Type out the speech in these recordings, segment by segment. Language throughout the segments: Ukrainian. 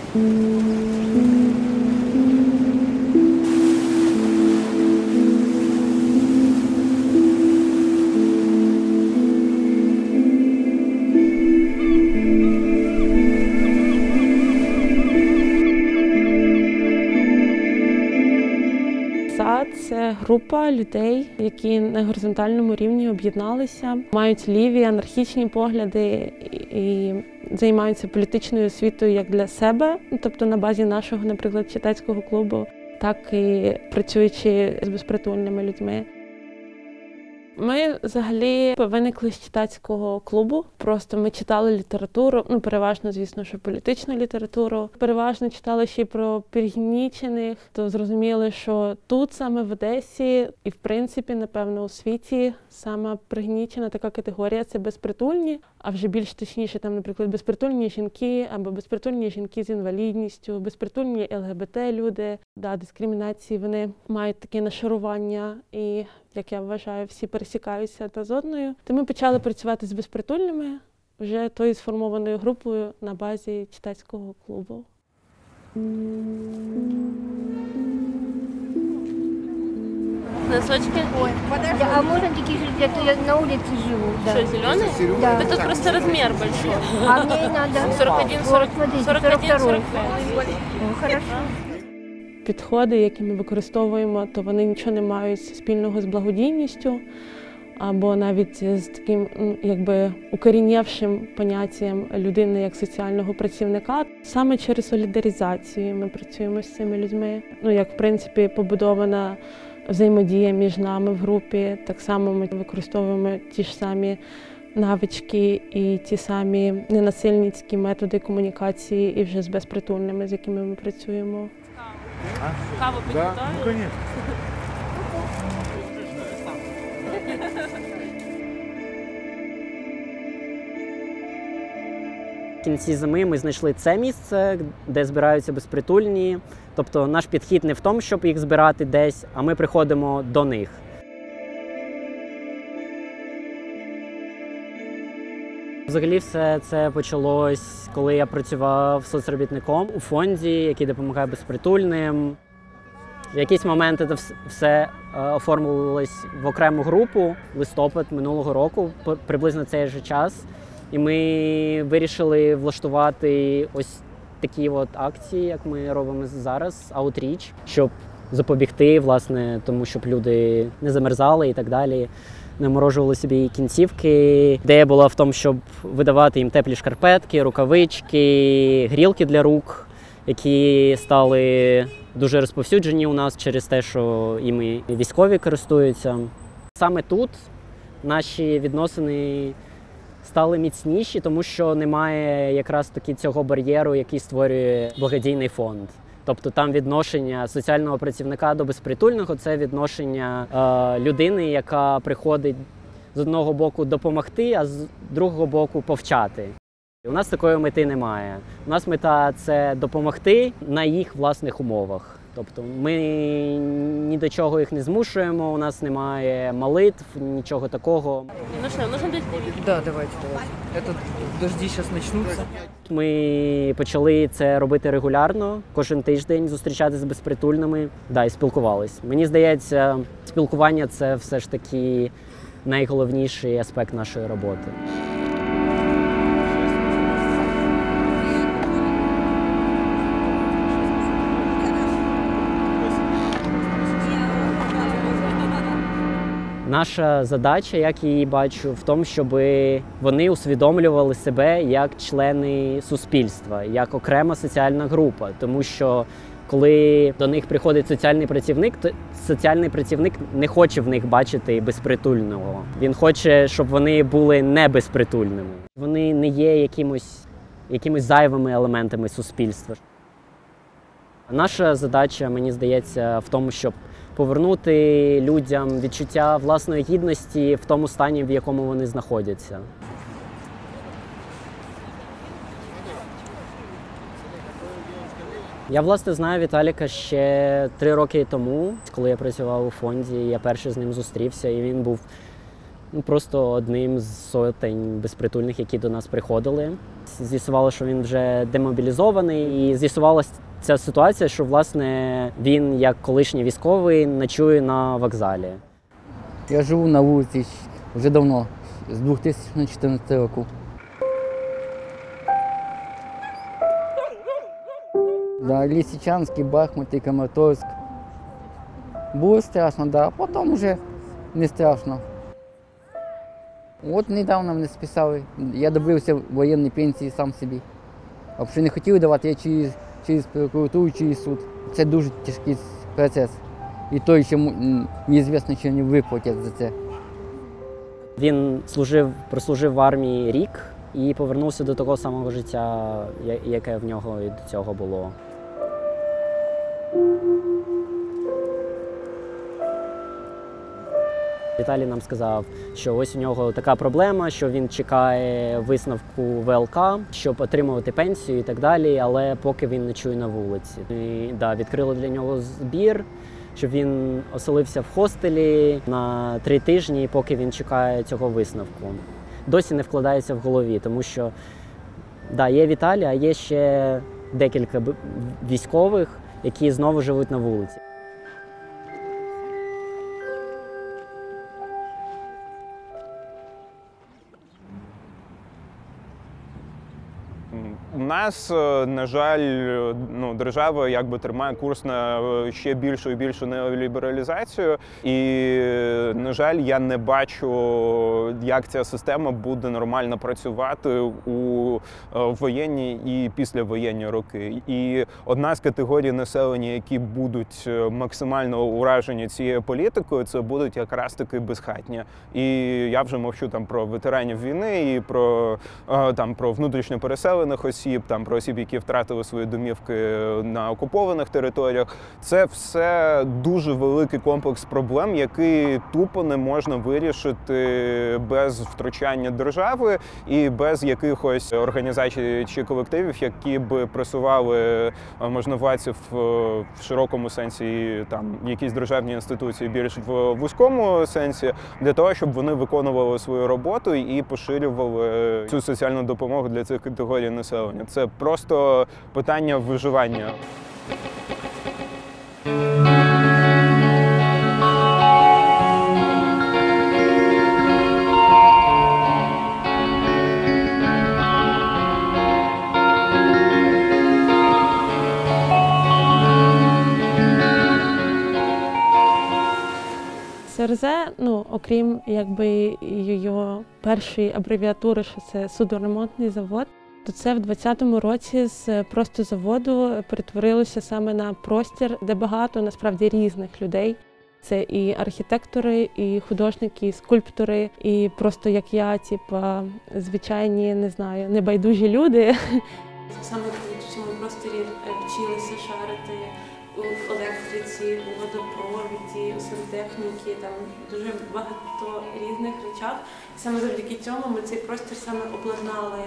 Це група людей, які на горизонтальному рівні об'єдналися, мають ліві анархічні погляди і займаються політичною освітою як для себе, тобто на базі нашого, наприклад, читацького клубу, так і працюючи з безпритульними людьми. Ми взагалі виникли з читацького клубу. Просто ми читали літературу, переважно, звісно, що політичну літературу. Переважно читали ще й про пригнічених, то зрозуміли, що тут, саме в Одесі, і в принципі, напевно, у світі, сама пригнічена така категорія – це безпритульні, а вже більш точніше, там, наприклад, безпритульні жінки або безпритульні жінки з інвалідністю, безпритульні ЛГБТ-люди. Да, дискримінації, вони мають таке нашарування і, як я вважаю, всі пересікаються та з одною. То ми почали працювати з безпритульними, вже тою сформованою групою на базі читацького клубу. Носочки? Ой, подожди. А можно такие же, где-то я на улице живу. Да. Что, зеленые? Да. Это просто размер большой. А мне надо 41, 40, вот, смотрите, 41, 42. 45. Хорошо. Підходи, які ми використовуємо, то вони нічого не мають спільного з благодійністю або навіть з таким, якби, укорінєвшим поняттям людини як соціального працівника. Саме через солідаризацію ми працюємо з цими людьми. Як, в принципі, побудована взаємодія між нами в групі. Так само ми використовуємо ті ж самі навички і ті самі ненасильницькі методи комунікації і вже з безпритульними, з якими ми працюємо. Каву подготовили? Да, ну конечно. В кінці зими ми знайшли це місце, де збираються безпритульні. Тобто наш підхід не в тому, щоб їх збирати десь, а ми приходимо до них. Взагалі все це почалось, коли я працював соцробітником у фонді, який допомагає безпритульним. В якісь моменти це все оформилось в окрему групу, листопад минулого року, приблизно цей же час. І ми вирішили влаштувати ось такі от акції, як ми робимо зараз, аутріч, щоб запобігти, власне, тому, щоб люди не замерзали і так далі, не морожували собі кінцівки. Ідея була в тому, щоб видавати їм теплі шкарпетки, рукавички, грілки для рук, які стали дуже розповсюджені у нас через те, що іми військові користуються. Саме тут наші відносини стали міцніші, тому що немає якраз таки цього бар'єру, який створює благодійний фонд. Тобто там відношення соціального працівника до безпритульного – це відношення людини, яка приходить з одного боку допомогти, а з другого боку повчати. У нас такої мети немає. У нас мета – це допомогти на їх власних умовах. Тобто ми ні до чого їх не змушуємо, у нас немає молитв, нічого такого. Ну что, нужно дожди? Да, давайте. Это дожди сейчас начнутся. Ми почали це робити регулярно, кожен тиждень зустрічатися з безпритульними, і спілкувались. Мені здається, спілкування – це все ж таки найголовніший аспект нашої роботи. Наша задача, як я її бачу, в тому, щоб вони усвідомлювали себе як члени суспільства, як окрема соціальна група. Тому що коли до них приходить соціальний працівник, то соціальний працівник не хоче в них бачити безпритульного. Він хоче, щоб вони були не безпритульними. Вони не є якимось зайвими елементами суспільства. Наша задача, мені здається, в тому, щоб повернути людям відчуття власної гідності в тому стані, в якому вони знаходяться. Я, власне, знаю Віталіка ще 3 роки тому, коли я працював у фонді. Я перший з ним зустрівся, і він був просто одним з сотень безпритульних, які до нас приходили. З'ясувало, що він вже демобілізований, і з'ясувалася ця ситуація, що, власне, він, як колишній військовий, ночує на вокзалі. Я живу на вулиці вже давно, з 2014 року. Да, Лисичанський, Бахмут, Краматорськ. Було страшно, да, а потім вже не страшно. От недавно мене списали, я добився воєнної пенсії сам собі. А взагалі не хотіли давати, я через прокуратуру, через суд. Це дуже тяжкий процес. І то ще неізвісно, чи вони виплатять за це. Він прослужив в армії рік і повернувся до такого самого життя, яке в нього і до цього було. Віталій нам сказав, що ось у нього така проблема, що він чекає висновку ВЛК, щоб отримувати пенсію і так далі, але поки він ночує на вулиці. І, да, відкрили для нього збір, щоб він оселився в хостелі на 3 тижні, поки він чекає цього висновку. Досі не вкладається в голові, тому що да, є Віталій, а є ще декілька військових, які знову живуть на вулиці. У нас, на жаль, держава якби тримає курс на ще більшу і більшу неолібералізацію. І, на жаль, я не бачу, як ця система буде нормально працювати у воєнні і післявоєнні роки. І одна з категорій населення, які будуть максимально уражені цією політикою, це будуть якраз таки безхатні. І я вже мовчу там про ветеранів війни і про внутрішньо переселених осіб, про осіб, які втратили свої домівки на окупованих територіях. Це все дуже великий комплекс проблем, який тупо не можна вирішити без втручання держави і без якихось організацій чи колективів, які б пресували можновладців в широкому сенсі, якісь державні інституції більш в вузькому сенсі, для того, щоб вони виконували свою роботу і поширювали цю соціальну допомогу для цих категорій населення. Це просто питання виживання. СРЗ, окрім її першої абревіатури, що це судоремонтний завод, то це в 2020 році з просто заводу перетворилося саме на простір, де багато насправді різних людей. Це і архітектори, і художники, і скульптори, і просто як я, звичайні, небайдужі люди. Саме в цьому просторі вчилися шарити у електриці, у водопровіді, у сантехніці, дуже багато різних речах. Саме завдяки цьому ми цей простір саме обладнали.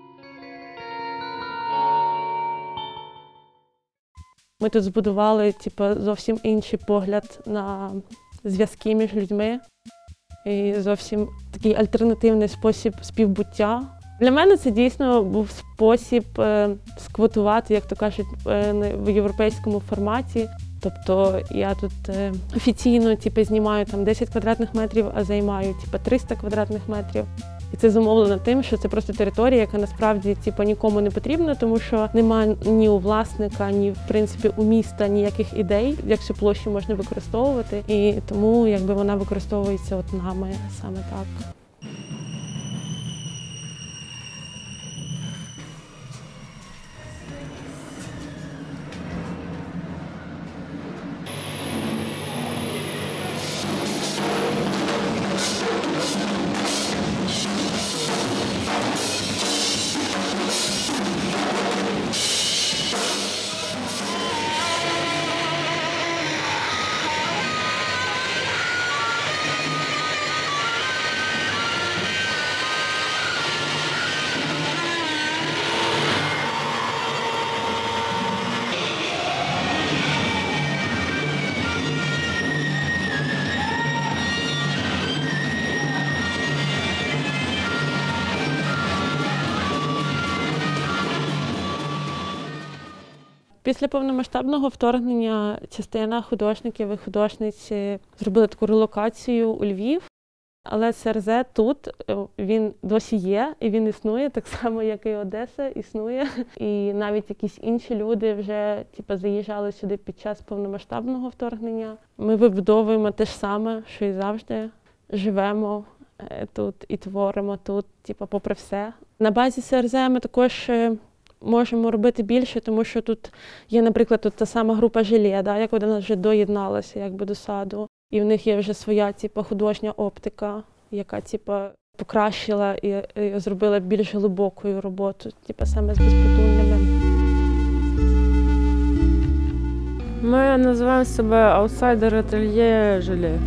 Ми тут збудували зовсім інший погляд на зв'язки між людьми і зовсім такий альтернативний спосіб співбуття. Для мене це дійсно був спосіб сквотувати, як то кажуть, в європейському форматі. Тобто я тут офіційно знімаю 10 квадратних метрів, а займаю 300 квадратних метрів. І це зумовлено тим, що це просто територія, яка насправді нікому не потрібна, тому що немає ні у власника, ні в принципі у міста ніяких ідей, як цю площу можна використовувати. І тому вона використовується нами саме так. Після повномасштабного вторгнення частина художників і художниць зробили таку релокацію у Львів. Але СРЗ тут, він досі є, і він існує, так само, як і Одеса існує. І навіть якісь інші люди вже заїжджали сюди під час повномасштабного вторгнення. Ми вибудовуємо те ж саме, що і завжди. Живемо тут і творимо тут, попри все. На базі СРЗ ми також можемо робити більше, тому що тут є, наприклад, тут та сама група «Желе», як вона вже доєдналася до саду. І в них є вже своя художня оптика, яка покращила і зробила більш глибокою роботу, саме з безпритульними. Ми називаємо себе аутсайдер ательє «Желе».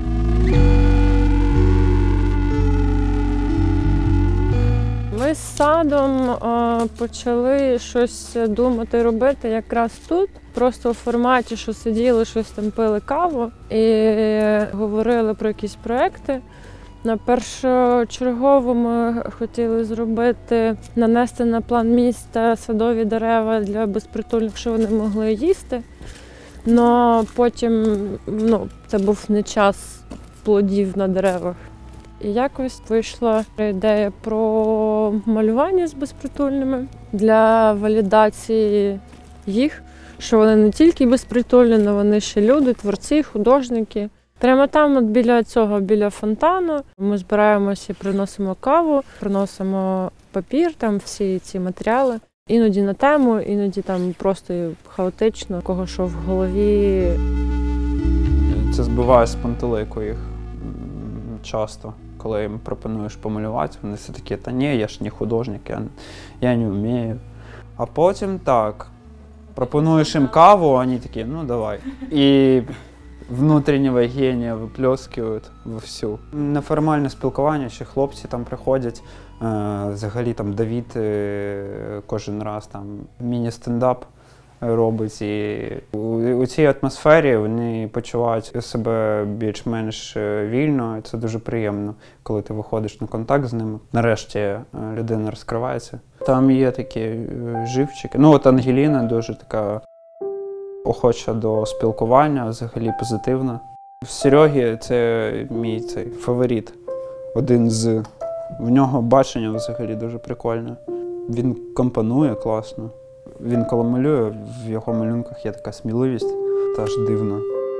Ми з садом почали щось думати, робити якраз тут. Просто у форматі, що сиділи, щось там пили каву і говорили про якісь проекти. На першочергово ми хотіли зробити, нанести на план міста садові дерева для безпритульних, що вони могли їсти. Но потім це був не час плодів на деревах. І якось вийшла ідея про малювання з безпритульними для валідації їх, що вони не тільки безпритульні, але вони ще люди, творці, художники. Прямо там, біля фонтану, ми збираємося і приносимо каву, приносимо папір, там всі ці матеріали. Іноді на тему, іноді там просто хаотично, у кого що в голові. Це збиває з пантелику їх часто. Коли їм пропонуєш помалювати, вони все такі, та ні, я ж не художник, я не вмію. А потім так, пропонуєш їм каву, вони такі, ну давай. І внутрішнього генія виплескують вовсю. Неформальне спілкування, ще хлопці там приходять, взагалі там Давід кожен раз там міні-стендап робить. І у цій атмосфері вони почувають себе більш-менш вільно, і це дуже приємно, коли ти виходиш на контакт з ними. Нарешті людина розкривається. Там є такі живчики. Ну от Ангеліна дуже така охоча до спілкування, взагалі позитивна. В Серьогі це мій фаворит. Один з... В нього бачення взагалі дуже прикольне. Він компонує класно. Він коли малює, в його малюнках є така сміливість, теж дивно.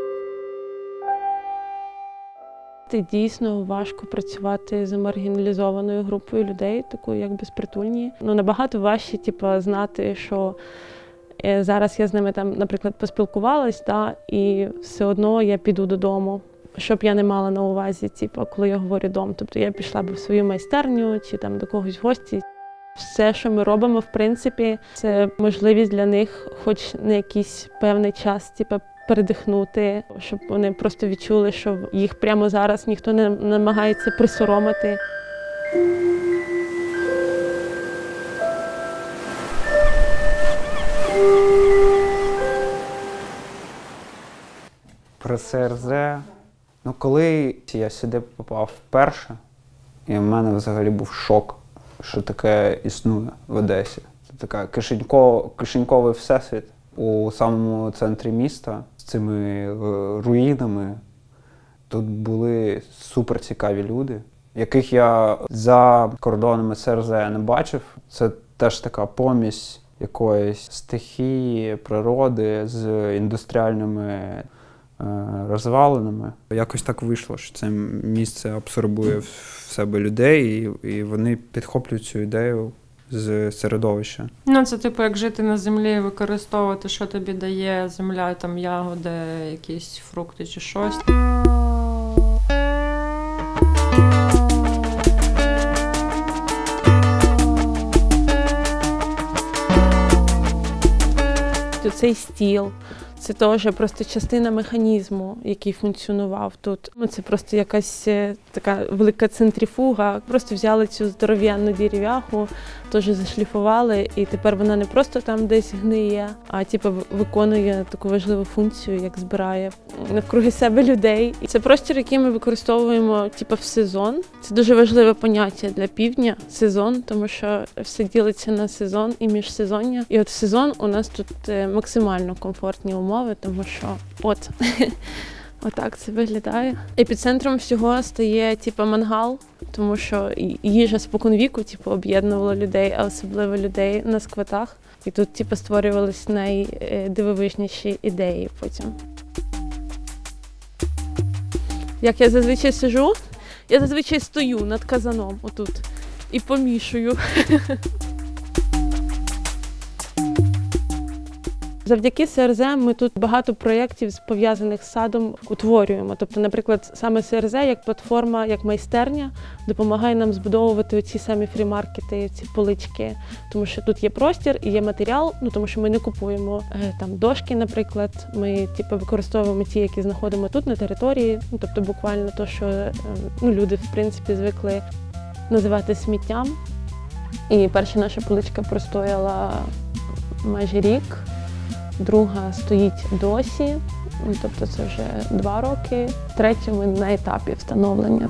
Дійсно важко працювати з маргіналізованою групою людей, такою як безпритульні. Набагато важче знати, що зараз я з ними там, наприклад, поспілкувалась, і все одно я піду додому, щоб я не мала на увазі, коли я говорю «дом». Тобто я пішла б в свою майстерню чи там до когось в гості. Все, що ми робимо, в принципі, це можливість для них хоч на якийсь певний час передихнути, щоб вони просто відчули, що їх прямо зараз ніхто не намагається присоромити. Про СРЗ. Коли я сюди попав вперше, і в мене взагалі був шок, що таке існує в Одесі. Це така кишеньковий всесвіт у самому центрі міста з цими руїнами. Тут були суперцікаві люди, яких я за кордонами СРЗ не бачив. Це теж така помість якоїсь стихії, природи з індустріальними розвалинами. Якось так вийшло, що це місце абсорбує в себе людей, і вони підхоплюють цю ідею з середовища. Це як жити на землі, використовувати, що тобі дає земля, там ягоди, якісь фрукти чи щось. Цей стіл – це теж просто частина механізму, який функціонував тут. Це просто якась така велика центрифуга. Просто взяли цю здоров'яну дерев'яху, теж зашліфували, і тепер вона не просто там десь гниє, а виконує таку важливу функцію, як збирає навкруги себе людей. І це простір, який ми використовуємо в сезон. Це дуже важливе поняття для півдня – сезон, тому що все ділиться на сезон і міжсезоння. І от в сезон у нас тут максимально комфортні умови, тому що отак це виглядає. Епіцентром всього стає мангал, тому що їжа споконвіку об'єднувала людей, а особливо людей на сквотах. І тут створювались найдивовижніші ідеї потім. Як я зазвичай сижу, я зазвичай стою над казаном отут і помішую. Завдяки СРЗ ми тут багато проєктів, пов'язаних з садом, утворюємо. Тобто, наприклад, саме СРЗ як платформа, як майстерня допомагає нам збудовувати оці самі фрі-маркети, ці полички. Тому що тут є простір і є матеріал, тому що ми не купуємо там дошки, наприклад. Ми використовуємо ті, які знаходимо тут на території. Тобто буквально те, що люди в принципі звикли називати сміттям. І перша наша поличка простояла майже рік. Друга стоїть досі, тобто це вже 2 роки. Третя ми на етапі встановлення.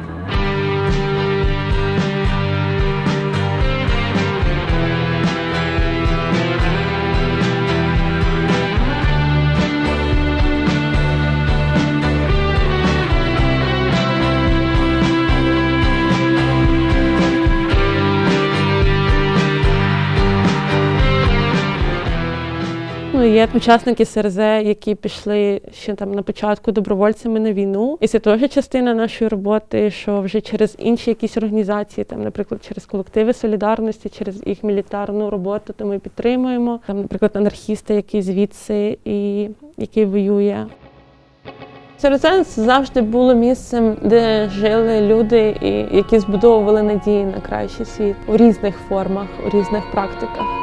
Є учасники СРЗ, які пішли ще на початку добровольцями на війну. І це теж частина нашої роботи, що вже через інші якісь організації, наприклад, через колективи солідарності, через їх мілітарну роботу, то ми підтримуємо. Наприклад, анархіста, який звідси і який воює. СРЗ завжди було місцем, де жили люди, які збудовували надії на кращий світ у різних формах, у різних практиках.